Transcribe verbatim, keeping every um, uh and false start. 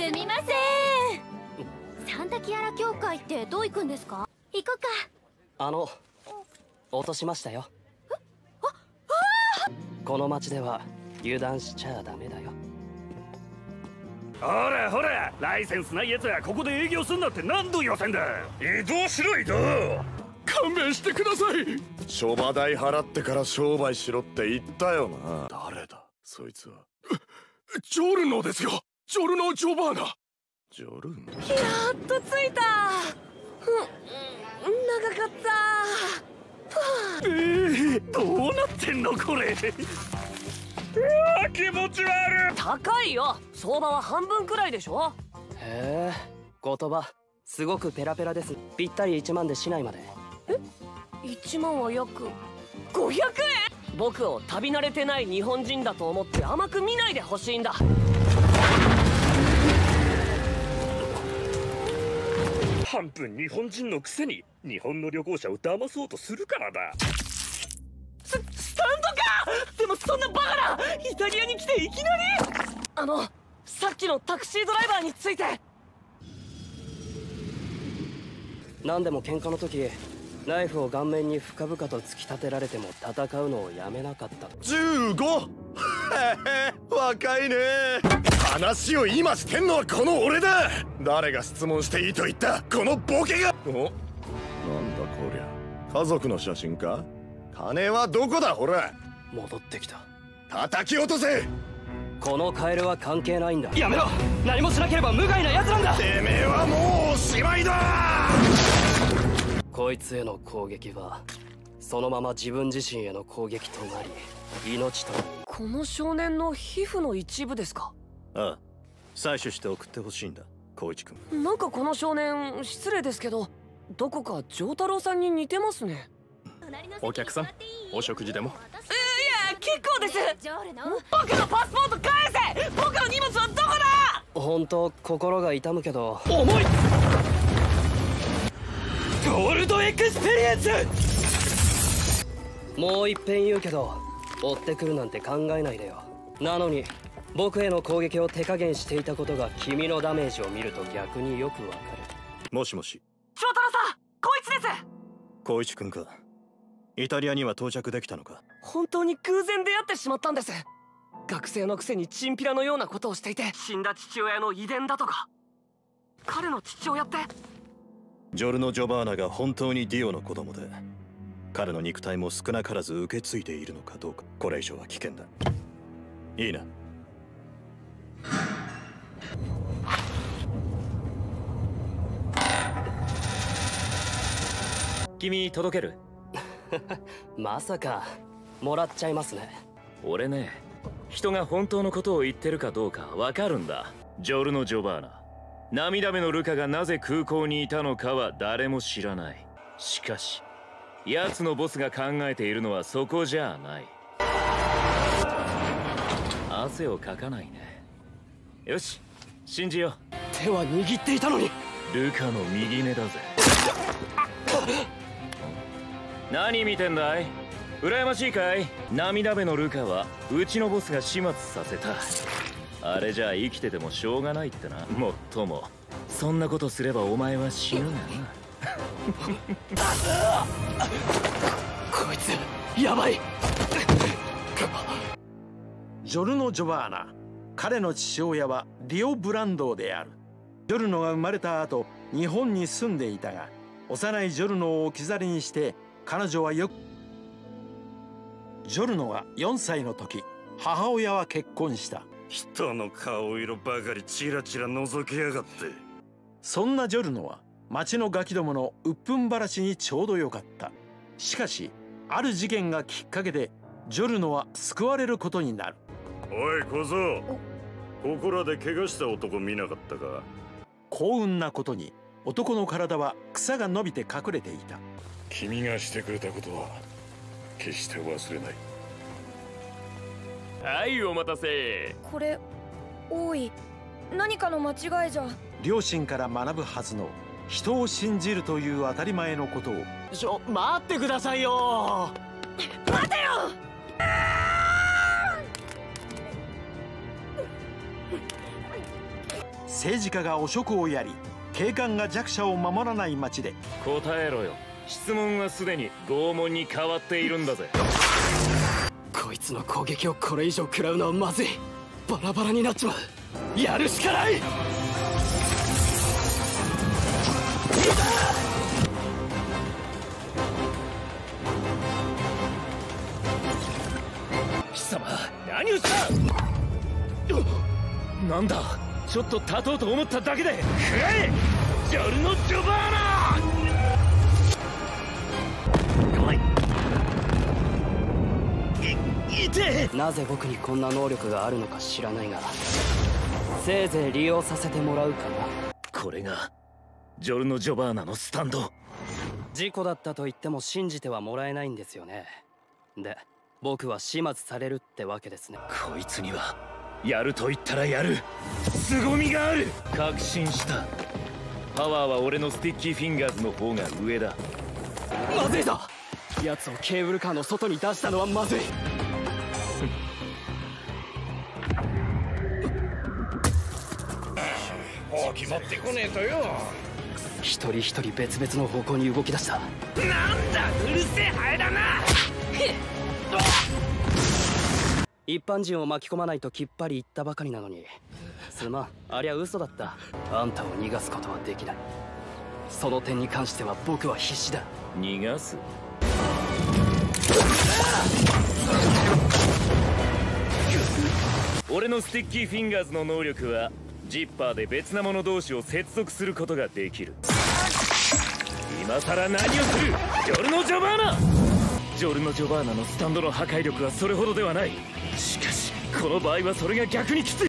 すみません。サンタキアラ教会ってどう行くんですか？行こうか。 あの落としましたよ。この町では油断しちゃダメだよ。 ほらほら、ライセンスないやつはここで営業すんなって何度言わせんだ。移動しろ移動。 勘弁してください。諸場代払ってから商売しろって言ったよな。誰だそいつは。ジョルノですよ。ジョルノ・ジョバーナ。ジョルノ。 やっと着いた。ふん、長かった。 ええー、どうなってんのこれ。うわ気持ち悪い。 高いよ。相場は半分くらいでしょ。 へえ、言葉すごくペラペラです。ぴったりいちまんで市内まで。 え、いちまんは約ごひゃくえん。僕を旅慣れてない日本人だと思って甘く見ないでほしいんだ。 半分日本人のくせに日本の旅行者を騙そうとするからだ。 ス、スタンドか。でもそんなバカな。イタリアに来ていきなり。あのさっきのタクシードライバーについて。 何でも喧嘩の時ナイフを顔面に深々と突き立てられても戦うのをやめなかった。 じゅうご。へへ、若いね。話を今してんのはこの俺だ。誰が質問していいと言ったこのボケが。お、なんだこりゃ。家族の写真か。金はどこだほら。 戻ってきた。 叩き落とせ。 このカエルは関係ないんだ。やめろ。何もしなければ無害な奴なんだ。 てめえはもうおしまいだ。 こいつへの攻撃はそのまま自分自身への攻撃となり命と。 この少年の皮膚の一部ですか？ ああ、採取して送ってほしいんだ光一君。 なんかこの少年失礼ですけどどこか丈太郎さんに似てますね。 お客さんお食事でも。 いや結構です。僕のパスポート返せ。僕の荷物はどこだ。 本当心が痛むけど重い。ゴールドエクスペリエンス。 もう一遍言うけど追ってくるなんて考えないでよ。なのに僕への攻撃を手加減していたことが君のダメージを見ると逆によくわかる。 もしもし。 丈太郎さん、光一です。 光一君か。イタリアには到着できたのか。 本当に偶然出会ってしまったんです。学生のくせにチンピラのようなことをしていて死んだ父親の遺伝だとか。彼の父親って。 ジョルノ・ジョバーナが本当にディオの子供で彼の肉体も少なからず受け継いでいるのかどうか。これ以上は危険だ。いいな。 君届ける？ まさかもらっちゃいますね。 俺ね、人が本当のことを言ってるかどうかわかるんだ。ジョルノ・ジョバーナ、涙目のルカがなぜ空港にいたのかは誰も知らない。しかし奴のボスが考えているのはそこじゃない。汗をかかないね。よし、信じよう。 手は握っていたのに。 ルカの右目だぜ。何見てんだい？羨ましいかい？涙目のルカはうちのボスが始末させた。あれじゃあ生きててもしょうがないってな。もっともそんなことすればお前は死ぬがな。 こいつやばい。 ジョルノ・ジョバーナ、彼の父親はディオ・ブランドーである。ジョルノが生まれた後日本に住んでいたが幼いジョルノを置き去りにして彼女はよく。ジョルノがよんさいの時母親は結婚した。 人の顔色ばかりチラチラ覗きやがって。 そんなジョルノは町のガキどもの鬱憤晴らしにちょうどよかった。しかしある事件がきっかけでジョルノは救われることになる。 おい小僧、ここらで怪我した男見なかったか？ 幸運なことに男の体は草が伸びて隠れていた。 君がしてくれたことは決して忘れない。 はい、お待たせ。 これ多い。何かの間違いじゃ。 両親から学ぶはずの人を信じるという当たり前のことを。 ちょ、待ってくださいよ。待てよ。 政治家が汚職をやり警官が弱者を守らない町で。 答えろよ。質問はすでに拷問に変わっているんだぜ。 こいつの攻撃をこれ以上食らうのはまずい。バラバラになっちまう。やるしかない。 貴様何をした。なんだ、ちょっと立とうと思っただけで。食えジョルノ・ジョバーナ。 なぜ僕にこんな能力があるのか知らないが、せいぜい利用させてもらうかな。 これがジョルノ・ジョバーナのスタンド。 事故だったと言っても信じてはもらえないんですよね。で僕は始末されるってわけですね。 こいつにはやると言ったらやる凄みがある。確信した。パワーは俺のスティッキーフィンガーズの方が上だ。 まずいぞ。奴をケーブルカーの外に出したのはまずい。 もう決まってこねえとよ。 一人一人別々の方向に動き出した。 なんだうるせえハエだな。 一般人を巻き込まないときっぱり言ったばかりなのに。すまん、ありゃ嘘だった。あんたを逃がすことはできない。その点に関しては僕は必死だ。 逃がす。俺のスティッキーフィンガーズの能力はジッパーで別な者同士を接続することができる。今さら何をするジョルノ・ジョバーナ。ジョルノ・ジョバーナのスタンドの破壊力はそれほどではない。しかしこの場合はそれが逆にきつい。